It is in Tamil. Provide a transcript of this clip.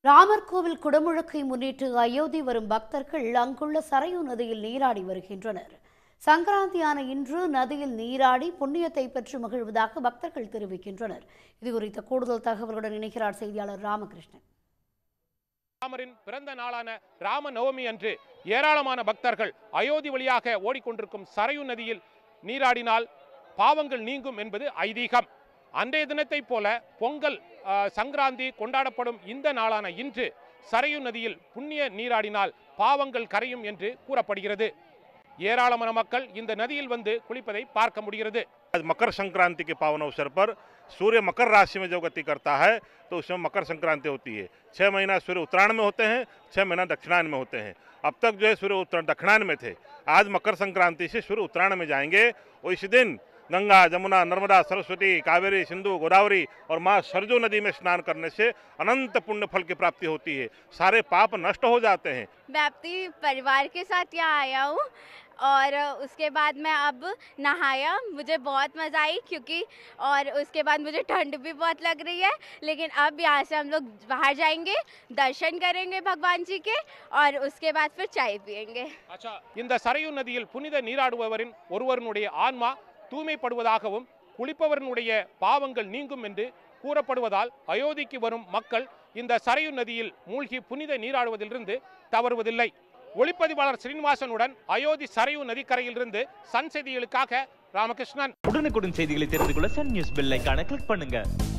ராமர் கோவில் குடமுழுக்கை முன்னிட்டு அயோத்தி வரும் பக்தர்கள் அங்குள்ள சரையு நதியில் நீராடி வருகின்றனர். சங்கராந்தியான இன்று நதியில் நீராடி புண்ணியத்தை பெற்று மகிழ்வதாக பக்தர்கள் தெரிவிக்கின்றனர். இதுகுறித்த கூடுதல் தகவலுடன் இணைக்கிறார் செய்தியாளர் ராமகிருஷ்ணன். ராமரின் பிறந்த நாளான ராம நவமி அன்று ஏராளமான பக்தர்கள் அயோத்தி வழியாக ஓடிக்கொண்டிருக்கும் சரையு நதியில் நீராடினால் பாவங்கள் நீங்கும் என்பது ஐதீகம். அன்றைய தினத்தை போல பொங்கல் சங்கராந்தி கொண்டாடப்படும் இந்த நாளான இன்று சரையு நதியில் புண்ணிய நீராடினால் பாவங்கள் கரையும் என்று கூறப்படுகிறது. ஏராளமான மக்கள் இந்த நதியில் வந்து குளிப்பதை பார்க்க முடிகிறது. आज मकर संक्रांति के पावन अवसर पर सूर्य मकर राशि में जो गति करता है तो उसमें मकर संक्रांति होती है। 6 महीना सूर्य उत्तरायण में होते हैं, 6 महीना दक्षिणायन में होते हैं। अब तक जो है सूर्य दक्षिणायन में थे, आज मकर संक्रांति से सूर्य उत्तरायण में जाएंगे और इस दिन गंगा, जमुना, नर्मदा, सरस्वती, कावेरी, सिंधु, गोदावरी और माँ सरजू नदी में स्नान करने से अनंत पुण्य फल की प्राप्ति होती है। सारे पाप नष्ट हो जाते हैं। मैं अपनी परिवार के साथ यहाँ आया हूँ और उसके बाद मैं अब नहाया, मुझे बहुत मज़ा आई क्योंकि और उसके बाद मुझे ठंड भी बहुत लग रही है। लेकिन अब यहाँ से हम लोग बाहर जाएंगे, दर्शन करेंगे भगवान जी के और उसके बाद फिर चाय पियेंगे। अच्छा, இந்த சரையு நதியில் புனித நீராடுபவரின் ஒருவருடைய ஆன்மா தூய்மைப்படுவதாகவும் குளிப்பவர்களுடைய பாவங்கள் நீங்கும் என்று கூறப்படுவதால் அயோத்திக்கு வரும் மக்கள் இந்த சரையு நதியில் மூழ்கி புனித நீராடுவதிலிருந்து தவறுவதில்லை. ஒளிப்பதிவாளர் ஸ்ரீனிவாசனுடன் அயோத்தி சரையு நதிக்கரையிலிருந்து சன் செய்திகளுக்காக ராமகிருஷ்ணன். உடனுக்குடன் செய்திகளை தெரிந்து கொள்ள சன் நியூஸ் பெல் ஐகானை கிளிக் பண்ணுங்க.